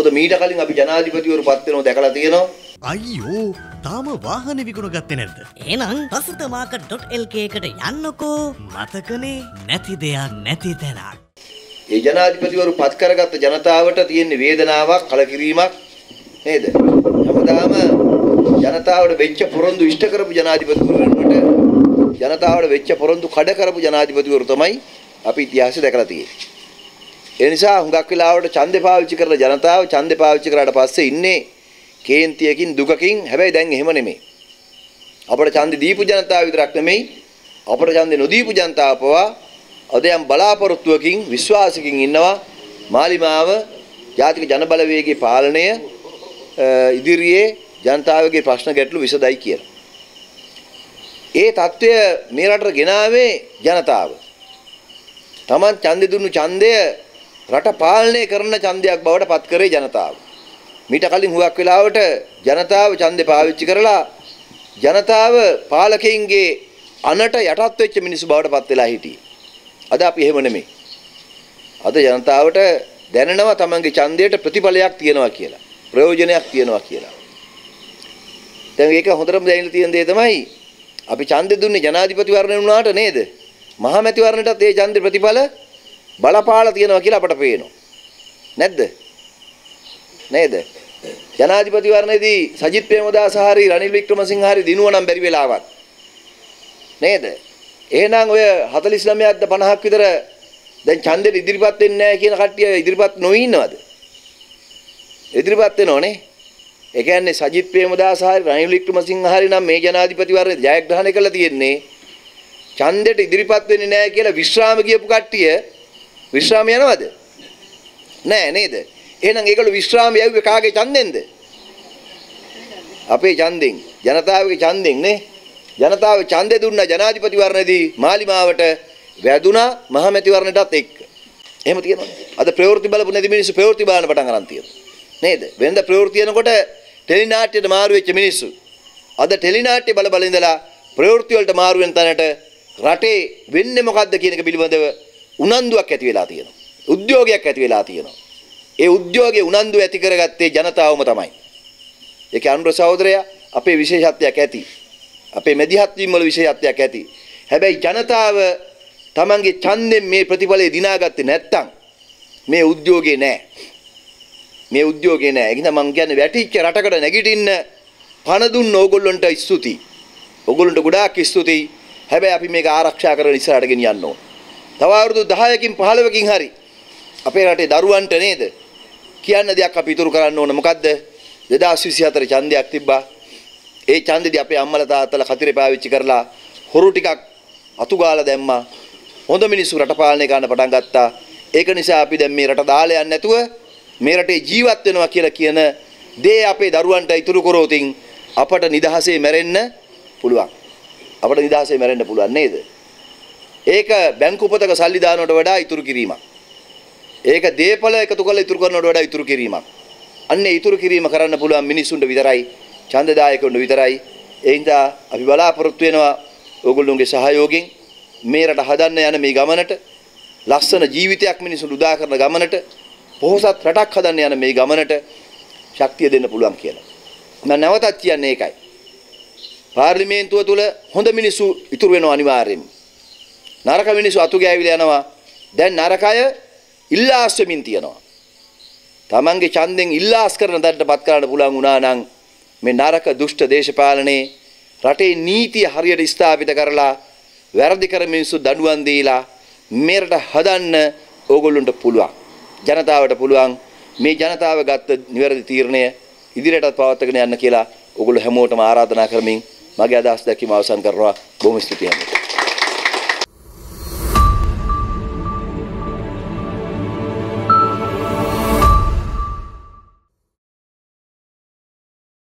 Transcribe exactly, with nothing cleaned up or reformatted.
මොකද මීට කලින් අපි ජනාධිපතිවරු පත් වෙනව දැකලා තියෙනවා. අයියෝ තාම වාහනේ විකුණ ගත්තේ නැද්ද? එහෙනම් ප්‍රසිද්ධමාර්කට් ඩොට් එල් කේ එකට යන්නකෝ. මතකනේ නැති දෙයක් නැති තැනක්. ඒ ජනාධිපතිවරු පත් කරගත්ත ජනතාවට තියෙන වේදනාවක් කලකිරීමක් නේද? හැමදාම ජනතාවට වෙච්ච පොරොන්දු ඉෂ්ට කරපු ජනාධිපතිවරු වෙනුවට ජනතාවට වෙච්ච පොරොන්දු කඩ කරපු ජනාධිපතිවරු තමයි අපි ඉතිහාසය දැකලා තියෙන්නේ. ඒ නිසා හුඟක් වෙලාවට ඡන්දේ පාවිච්චි කරලා ජනතාව ඡන්දේ පාවිච්චි කරාට පස්සේ ඉන්නේ කේන්තියකින් දුකකින්. හැබැයි දැන් එහෙම නෙමෙයි. අපට ඡන්දේ දීපු ජනතාව විතරක් නෙමෙයි අපට ඡන්දේ නොදීපු ජනතාව පවා අද යම් බලාපොරොත්තුවකින් විශ්වාසකින් ඉන්නවා මාලිමාව ජාතික ජනබලවේගයේ පාලනය ඉදිරියේ ජනතාවගේ ප්‍රශ්න ගැටලු විසඳයි කියලා. ඒ தত্ত্বය මේ රටට ගෙනාවේ ජනතාව. Taman ඡන්දේ දුන්නු ඡන්දය රට පාලනය කරන ඡන්දයක් බවට පත් කරේ ජනතාව. මීට කලින් හුඟක් වෙලාවට ජනතාව ඡන්දේ පාවිච්චි කරලා ජනතාව පාලකයින්ගේ අනට යටත් වෙච්ච මිනිස්සු බවට පත් වෙලා හිටියේ. අද අපි එහෙම නෙමෙයි. අද ජනතාවට දැනෙනවා තමන්ගේ ඡන්දයට ප්‍රතිඵලයක් තියෙනවා කියලා. ප්‍රයෝජනයක් තියෙනවා කියලා. දැන් ඒක හොඳටම දැනෙලා තියෙන දේ තමයි අපි ඡන්දෙ දුන්නේ ජනාධිපතිවරණය වුණාට නේද? මහමැතිවරණයටත් ඒ ඡන්දේ ප්‍රතිඵල බලපාලා තියෙනවා කියලා අපට පේනවා. නැද්ද? නේද? ජනාධිපතිවරණයේදී සජිත් ප්‍රේමදාස හරි රනිල් වික්‍රමසිංහ හරි දිනුවනම් බැරි වෙලාවක්. නේද? එහෙනම් ඔය හතළිස් නවයක්ද පනහක් විතර දැන් ඡන්දෙට ඉදිරිපත් වෙන්නේ නැහැ කියන කට්ටිය ඉදිරිපත් නොවි ඉන්නවද? ඉදිරිපත් වෙනෝනේ. ඒ කියන්නේ සජිත් ප්‍රේමදාස හරි රනිල් වික්‍රමසිංහ හරි නම් මේ ජනාධිපතිවරණය ජයග්‍රහණය කළා තියෙන්නේ ඡන්දෙට ඉදිරිපත් වෙන්නේ නැහැ කියලා විශ්‍රාම ගියපු කට්ටිය විශ්‍රාම යනවද? නෑ නේද? එහෙනම් ඒගොල්ලෝ විශ්‍රාම යවුවේ කාගේ ඡන්දෙන්ද? අපේ ඡන්දෙන්, ජනතාවගේ ඡන්දෙන් නේ. ජනතාව ඡන්දේ දුන්නා ජනාධිපතිවරණයේදී මාලිමාවට වැදුනා මහමැතිවරණයටත් එක්ක. එහෙම තියෙනවද? අද ප්‍රවෘත්ති බලපු නැති මිනිස්සු ප්‍රවෘත්ති බලන්න පටන් ගන්න තියෙනවා. නේද? වෙනද ප්‍රවෘත්ති යනකොට ටෙලි නාට්‍යයට මාරු වෙච්ච මිනිස්සු අද ටෙලි නාට්‍ය බල බල ඉඳලා ප්‍රවෘත්ති වලට මාරු වෙන තැනට රටේ වෙන්නේ මොකද්ද කියන එක පිළිබඳව උනන්දුවක් ඇති වෙලා තියෙනවා. උද්‍යෝගයක් ඇති වෙලා තියෙනවා. ඒ උද්‍යෝගයේ උනන්දුව ඇති කරගත්තේ ජනතාවම තමයි. ඒකේ අනුර සහෝදරයා අපේ විශේෂත්වයක් ඇති. අපේ මැදිහත් වීම වල විශේෂත්වයක් ඇති. හැබැයි ජනතාව තමන්ගේ ඡන්දෙන් මේ ප්‍රතිඵලය දිනාගත්තේ නැත්තම් මේ උද්‍යෝගේ නැහැ. මේ උද්‍යෝගේ නැහැ. ඒක නිසා මම කියන්නේ වැටිච්ච රටකට නැගිටින්න පණ දුන්න ඕගොල්ලන්ට ස්තුතියි. ඕගොල්ලන්ට ගොඩාක් ස්තුතියි. හැබැයි අපි මේක ආරක්ෂා කරගෙන ඉස්සරහට ගෙනියන්න ඕන. තව අවුරුදු දහයකින් පහළොවකින් හරි අපේ රටේ දරුවන්ට නේද කියන්න දෙයක් අපි ඉතුරු කරන්න ඕන. මොකද්ද? දෙදාස් විසිහතර ඡන්දයක් තිබ්බා. ඒ ඡන්දෙදි අපේ අම්මලා තාත්තලා කතිරේ පාවිච්චි කරලා හොරු ටිකක් අතු ගාලා දැම්මා. හොඳ මිනිස්සු රට පාලනය කරන්න පටන් ගත්තා. ඒක නිසා අපි දැන් මේ රට දාලා යන්නේ නැතුව මේ රටේ ජීවත් වෙනවා කියලා කියන දේ අපේ දරුවන්ට ඉතුරු කරෝතින් අපට නිදහසේ මැරෙන්න පුළුවන්. අපට නිදහසේ මැරෙන්න පුළුවන් නේද? ඒක බැංකු පොතක සල්ලි දානවට වඩා ඉතුරු කිරීමක්. ඒක දීපල එකතු කරලා ඉතුරු කරනවට වඩා ඉතුරු කිරීමක්. අන්නේ ඉතුරු කිරීම කරන්න පුළුවන් මිනිස්සුන්ට විතරයි, ඡන්දදායකවුන්ට විතරයි. ඒ හින්දා අපි බලාපොරොත්තු වෙනවා ඕගොල්ලෝගේ සහයෝගයෙන් මේ රට හදන්න යන මේ ගමනට, ලස්සන ජීවිතයක් මිනිසුන්ට උදා කරන ගමනට, පොහොසත් රටක් හදන්න යන මේ ගමනට ශක්තිය දෙන්න පුළුවන් කියලා. මම නැවතත් කියන්නේ ඒකයි. පාර්ලිමේන්තුව තුල හොඳ මිනිස්සු ඉතුරු වෙනවා අනිවාර්යයෙන්ම. නරක මිනිස්සු අතු ගෑවිලා යනවා. දැන් නරකය ඉල්ලාස් වෙමින් තියනවා. තමන්ගේ ඡන්දෙන් ඉල්ලාස් කරන දඩටපත් කරන්න පුළුවන් වුණා නම් මේ නරක දුෂ්ට දේශපාලනේ රටේ නීතිය හරියට ස්ථාපිත කරලා වැරදි කර මිනිස්සු දඬුවම් දීලා මේ රට හදන්න ඕගොල්ලන්ට පුළුවන්. ජනතාවට පුළුවන්. මේ ජනතාව ගත්ත නිවැරදි තීරණය ඉදිරියටත් පවත්වාගෙන යන්න කියලා ඕගොල්ලෝ හැමෝටම ආරාධනා කරමින් මගේ අදහස් දැක්වීම අවසන් කරනවා. බොහොම ස්තුතියි.